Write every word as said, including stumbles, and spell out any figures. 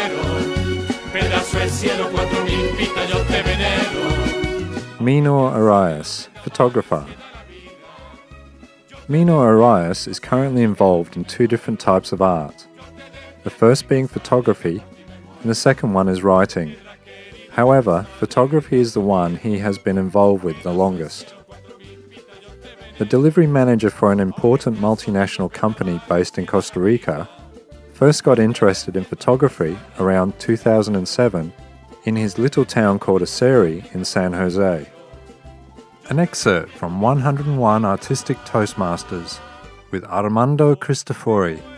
Pedazo del cielo, cuatro mil pistas, yo te venero. Minor Arias, photographer. Minor Arias is currently involved in two different types of art, the first being photography and the second one is writing. However, photography is the one he has been involved with the longest. The delivery manager for an important multinational company based in Costa Rica first got interested in photography around two thousand seven in his little town called Arias in San Jose. An excerpt from one hundred and one Artistic Toastmasters with Armando Cristofori.